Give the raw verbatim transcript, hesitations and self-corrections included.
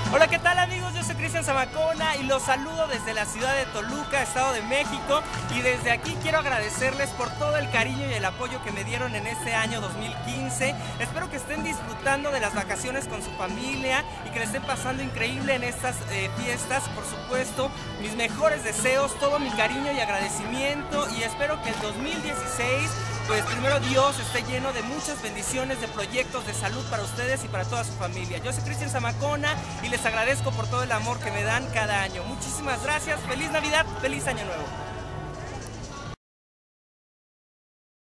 Hola, ¿qué tal amigos? Yo soy Cristian Zamacona y los saludo desde la ciudad de Toluca, Estado de México, y desde aquí quiero agradecerles por todo el cariño y el apoyo que me dieron en este año dos mil quince. Espero que estén disfrutando de las vacaciones con su familia y que le estén pasando increíble en estas eh, fiestas. Por supuesto, mis mejores deseos, todo mi cariño y agradecimiento, y espero que el dos mil dieciséis, pues primero Dios, esté lleno de muchas bendiciones, de proyectos de salud para ustedes y para toda su familia. Yo soy Cristian Zamacona y les agradezco por todo el amor que me dan cada año. Muchísimas gracias, feliz Navidad, feliz Año Nuevo.